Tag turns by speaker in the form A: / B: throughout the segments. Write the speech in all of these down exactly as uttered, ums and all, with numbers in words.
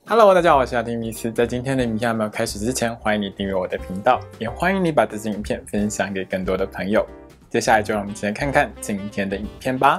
A: Hello， 大家好，我是阿丁米斯。在今天的影片还没有开始之前，欢迎你订阅我的频道，也欢迎你把这支影片分享给更多的朋友。接下来就让我们一起来看看今天的影片吧。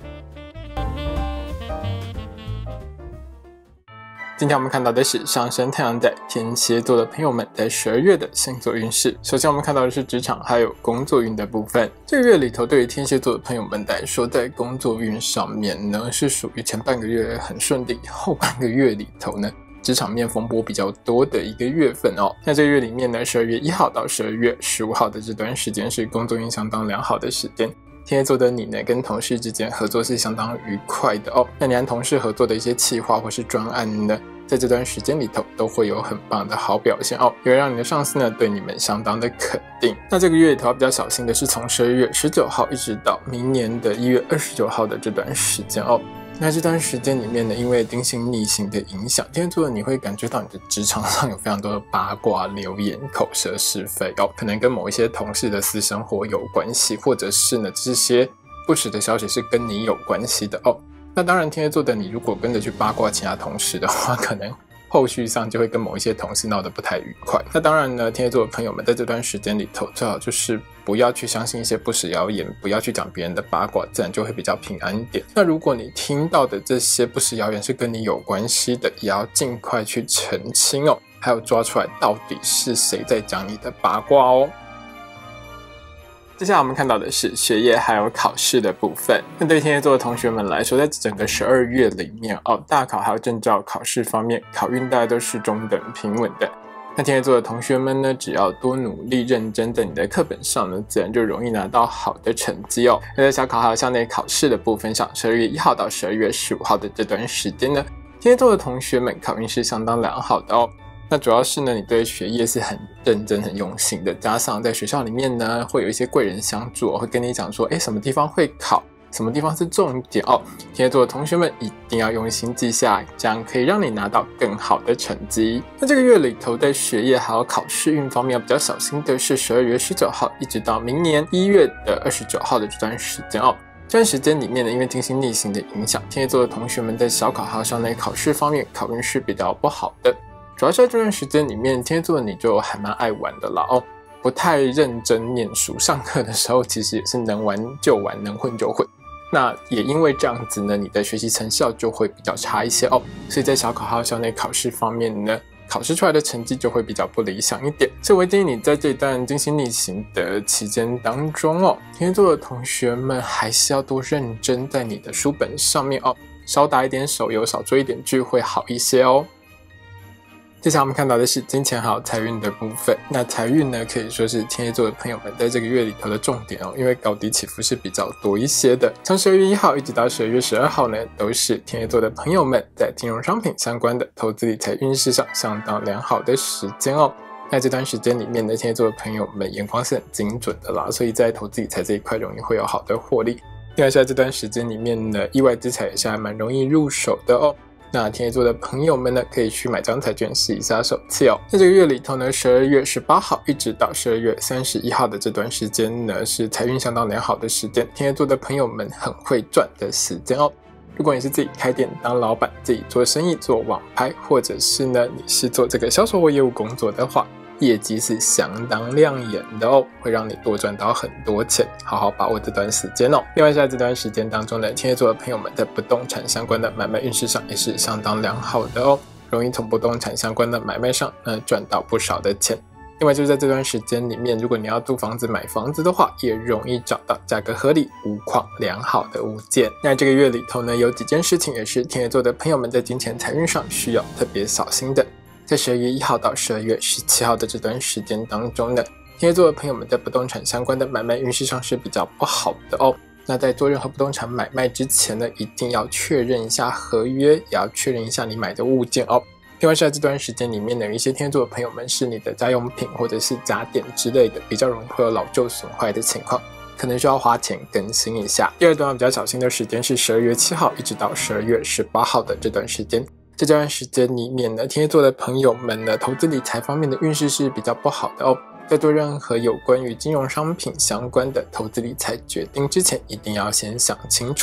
A: 今天我们看到的是上升太阳在天蝎座的朋友们在十二月的星座运势。首先我们看到的是职场还有工作运的部分。这个月里头，对于天蝎座的朋友们来说，在工作运上面呢，是属于前半个月很顺利，后半个月里头呢，职场面风波比较多的一个月份哦。那这个月里面呢，十二月一号到十二月十五号的这段时间是工作运相当良好的时间。天蝎座的你呢，跟同事之间合作是相当愉快的哦。那你和同事合作的一些企划或是专案呢，在这段时间里头都会有很棒的好表现哦，也会让你的上司呢对你们相当的肯定。那这个月里头要比较小心的是，从十二月十九号一直到明年的一月二十九号的这段时间哦。那这段时间里面呢，因为金星逆行的影响，天蝎座的你会感觉到你的职场上有非常多的八卦、流言、口舌是非哦，可能跟某一些同事的私生活有关系，或者是呢这些不实的消息是跟你有关系的哦。那当然，天蝎座的你如果跟着去八卦其他同事的话，可能后续上就会跟某一些同事闹得不太愉快。那当然呢，天蝎座的朋友们在这段时间里头，最好就是不要去相信一些不实谣言，不要去讲别人的八卦，自然就会比较平安一点。那如果你听到的这些不实谣言是跟你有关系的，也要尽快去澄清哦，还有抓出来到底是谁在讲你的八卦哦。接下来我们看到的是学业还有考试的部分。那对天蝎座的同学们来说，在整个十二月里面哦，大考还有证照考试方面，考运大概都是中等平稳的。那天蝎座的同学们呢，只要多努力认真在你的课本上呢，自然就容易拿到好的成绩哦。那在小考还有校内考试的部分上，十二月一号到十二月十五号的这段时间呢，天蝎座的同学们考运是相当良好的哦。那主要是呢，你对学业是很认真、很用心的，加上在学校里面呢，会有一些贵人相助，会跟你讲说，哎，什么地方会考，什么地方是重点哦。天蝎座的同学们一定要用心记下来，这样可以让你拿到更好的成绩。那这个月里头，在学业还有考试运方面要比较小心的是，十二月十九号一直到明年一月的二十九号的这段时间哦。这段时间里面呢，因为金星逆行的影响，天蝎座的同学们在小考还有校内考试方面，考运是比较不好的。主要是在这段时间里面，天蝎座的你就还蛮爱玩的啦哦，不太认真念书，上课的时候其实也是能玩就玩，能混就混。那也因为这样子呢，你的学习成效就会比较差一些哦，所以在小考还有校内考试方面呢，考试出来的成绩就会比较不理想一点。所以我建议你在这段金星逆行的期间当中哦，天蝎座的同学们还是要多认真在你的书本上面哦，少打一点手游，少追一点剧会好一些哦。接下来我们看到的是金钱还有财运的部分。那财运呢，可以说是天蝎座的朋友们在这个月里头的重点哦，因为高低起伏是比较多一些的。从十二月一号一直到十二月十二号呢，都是天蝎座的朋友们在金融商品相关的投资理财运势上相当良好的时间哦。在这段时间里面呢，天蝎座的朋友们眼光是很精准的啦，所以在投资理财这一块容易会有好的获利。另外在这段时间里面呢，意外之财也是还蛮容易入手的哦。那天蝎座的朋友们呢，可以去买张彩券试一下手气哦。在这个月里头呢，十二月十八号一直到十二月三十一号的这段时间呢，是财运相当良好的时间，天蝎座的朋友们很会赚的时间哦。如果你是自己开店当老板，自己做生意做网拍，或者是呢你是做这个销售或业务工作的话，业绩是相当亮眼的哦，会让你多赚到很多钱，好好把握这段时间哦。另外在这段时间当中呢，天蝎座的朋友们在不动产相关的买卖运势上也是相当良好的哦，容易从不动产相关的买卖上呃赚到不少的钱。另外就是在这段时间里面，如果你要租房子买房子的话，也容易找到价格合理、屋况良好的物件。那这个月里头呢，有几件事情也是天蝎座的朋友们在金钱财运上需要特别小心的。在十二月一号到十二月十七号的这段时间当中呢，天蝎座的朋友们在不动产相关的买卖运势上是比较不好的哦。那在做任何不动产买卖之前呢，一定要确认一下合约，也要确认一下你买的物件哦。另外在这段时间里面呢，有一些天蝎座的朋友们是你的家用品或者是家电之类的，比较容易会有老旧损坏的情况，可能需要花钱更新一下。第二段比较小心的时间是十二月七号一直到十二月十八号的这段时间。在这段时间里面呢，天蝎座的朋友们呢，投资理财方面的运势是比较不好的哦。在做任何有关于金融商品相关的投资理财决定之前，一定要先想清楚。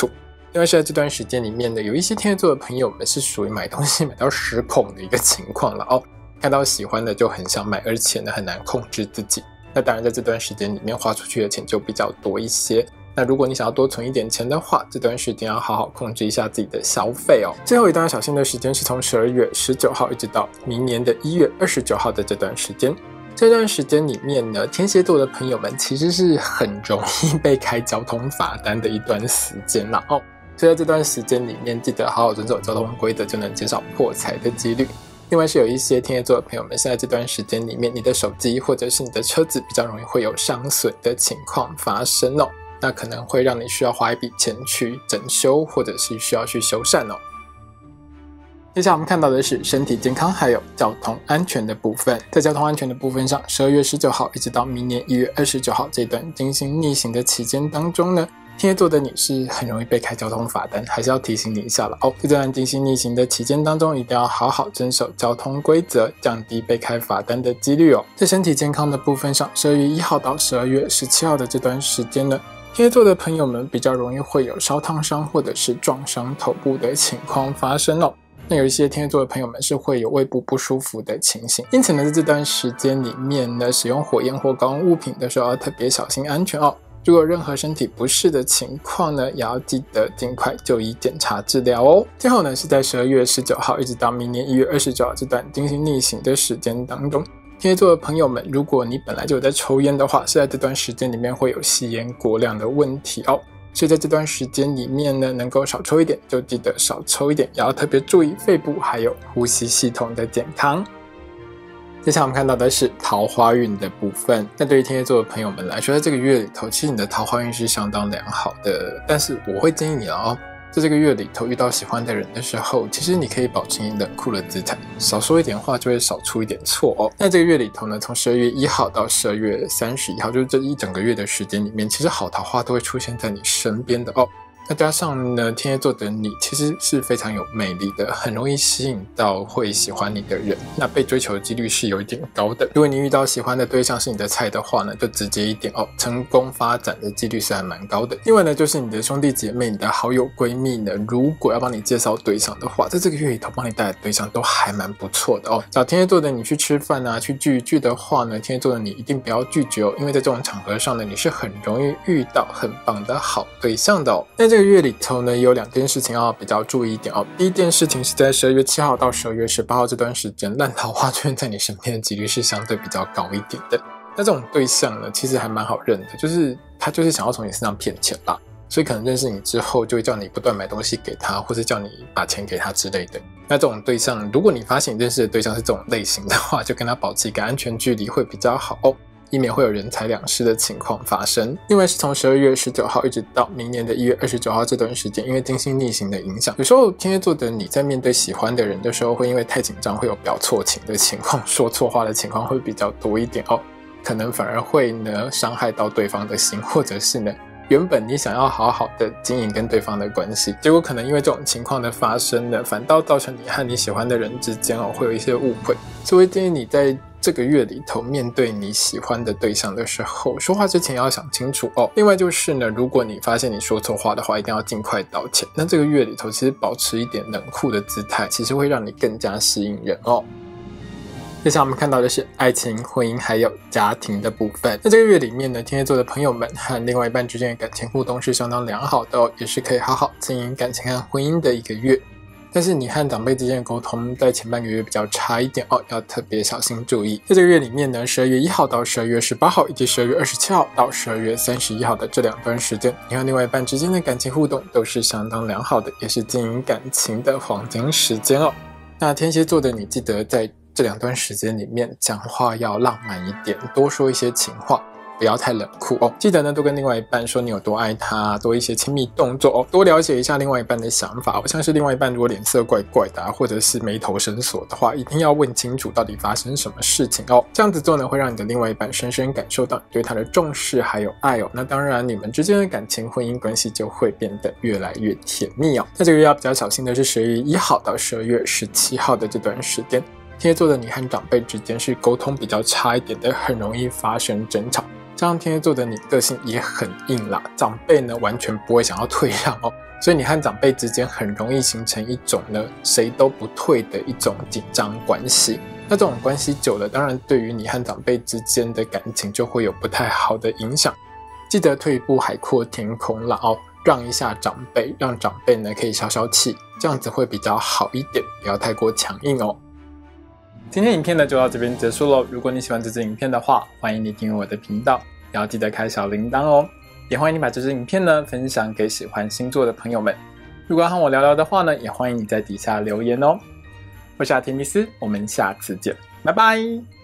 A: 另外是在这段时间里面呢，有一些天蝎座的朋友们是属于买东西买到失控的一个情况了哦，看到喜欢的就很想买，而且呢很难控制自己。那当然在这段时间里面花出去的钱就比较多一些。那如果你想要多存一点钱的话，这段时间要好好控制一下自己的消费哦。最后一段要小心的时间是从十二月十九号一直到明年的一月二十九号的这段时间。这段时间里面呢，天蝎座的朋友们其实是很容易被开交通罚单的一段时间啦哦。所以在这段时间里面，记得好好遵守交通规则，就能减少破财的几率。另外是有一些天蝎座的朋友们，现在这段时间里面，你的手机或者是你的车子比较容易会有伤损的情况发生哦，那可能会让你需要花一笔钱去整修，或者是需要去修缮哦。接下来我们看到的是身体健康还有交通安全的部分。在交通安全的部分上，十二月十九号一直到明年一月二十九号这段金星逆行的期间当中呢，天蝎座的你是很容易被开交通罚单，还是要提醒你一下了哦。在这段金星逆行的期间当中，一定要好好遵守交通规则，降低被开罚单的几率哦。在身体健康的部分上，十二月一号到十二月十七号的这段时间呢，天蝎座的朋友们比较容易会有烧烫伤或者是撞伤头部的情况发生哦。那有一些天蝎座的朋友们是会有胃部不舒服的情形，因此呢，在这段时间里面呢，使用火焰或高温物品的时候要特别小心安全哦。如果有任何身体不适的情况呢，也要记得尽快就医检查治疗哦。最后呢，是在十二月十九号一直到明年一月二十九号这段金星逆行的时间当中，天蝎座的朋友们，如果你本来就有在抽烟的话，是在这段时间里面会有吸烟过量的问题哦。所以在这段时间里面呢，能够少抽一点就记得少抽一点，也要特别注意肺部还有呼吸系统的健康。接下来我们看到的是桃花运的部分。那对于天蝎座的朋友们来说，在这个月里头，其实你的桃花运是相当良好的，但是我会建议你哦，在这个月里头遇到喜欢的人的时候，其实你可以保持冷酷的姿态，少说一点话就会少出一点错哦。那这个月里头呢，从十二月一号到十二月三十一号，就是这一整个月的时间里面，其实好桃花都会出现在你身边的哦。那加上呢，天蝎座的你其实是非常有魅力的，很容易吸引到会喜欢你的人，那被追求的几率是有一点高的。如果你遇到喜欢的对象是你的菜的话呢，就直接一点哦，成功发展的几率是还蛮高的。另外呢，就是你的兄弟姐妹、你的好友闺蜜呢，如果要帮你介绍对象的话，在这个月里头帮你带来的对象都还蛮不错的哦。找天蝎座的你去吃饭啊，去聚一聚的话呢，天蝎座的你一定不要拒绝哦，因为在这种场合上呢，你是很容易遇到很棒的好对象的哦。那这个月里头呢，有两件事情要比较注意一点哦。第一件事情是在十二月七号到十二月十八号这段时间，烂桃花出现在你身边的几率是相对比较高一点的。那这种对象呢，其实还蛮好认的，就是他就是想要从你身上骗钱啦，所以可能认识你之后就会叫你不断买东西给他，或是叫你把钱给他之类的。那这种对象，如果你发现你认识的对象是这种类型的话，就跟他保持一个安全距离会比较好哦，以免会有人财两失的情况发生。另外是从十二月十九号一直到明年的一月二十九号这段时间，因为金星逆行的影响，有时候天蝎座的你在面对喜欢的人的时候，会因为太紧张会有表错情的情况，说错话的情况会比较多一点哦，可能反而会呢伤害到对方的心，或者是呢原本你想要好好的经营跟对方的关系，结果可能因为这种情况的发生呢，反倒造成你和你喜欢的人之间哦会有一些误会。所以我会建议你在这个月里头面对你喜欢的对象的时候，说话之前要想清楚哦。另外就是呢，如果你发现你说错话的话，一定要尽快道歉。那这个月里头其实保持一点冷酷的姿态，其实会让你更加吸引人哦。接下来我们看到的是爱情、婚姻还有家庭的部分。在这个月里面呢，天蝎座的朋友们和另外一半之间的感情互动是相当良好的哦，也是可以好好经营感情和婚姻的一个月。但是你和长辈之间的沟通在前半个月比较差一点哦，要特别小心注意。在这个月里面呢，十二月一号到十二月十八号以及十二月二十七号到十二月三十一号的这两段时间，你和另外一半之间的感情互动都是相当良好的，也是经营感情的黄金时间哦。那天蝎座的你记得在这两段时间里面讲话要浪漫一点，多说一些情话，不要太冷酷哦。记得呢，多跟另外一半说你有多爱他，多一些亲密动作哦，多了解一下另外一半的想法。像是另外一半如果脸色怪怪的、啊，或者是眉头深锁的话，一定要问清楚到底发生什么事情哦。这样子做呢，会让你的另外一半深深感受到你对他的重视还有爱哦。那当然，你们之间的感情、婚姻关系就会变得越来越甜蜜哦。那这个月要比较小心的是十二月一号到十二月十七号的这段时间。天蝎座的你和长辈之间是沟通比较差一点的，很容易发生争吵。 这样天蝎座的你个性也很硬啦，长辈呢完全不会想要退让哦，所以你和长辈之间很容易形成一种呢谁都不退的一种紧张关系。那这种关系久了，当然对于你和长辈之间的感情就会有不太好的影响。记得退一步海阔天空啦哦，让一下长辈，让长辈呢可以消消气，这样子会比较好一点，不要太过强硬哦。今天影片呢就到这边结束咯，如果你喜欢这支影片的话，欢迎你订阅我的频道，也要记得开小铃铛哦。也欢迎你把这支影片呢分享给喜欢星座的朋友们。如果要和我聊聊的话呢，也欢迎你在底下留言哦。我是阿提密斯，我们下次见，拜拜。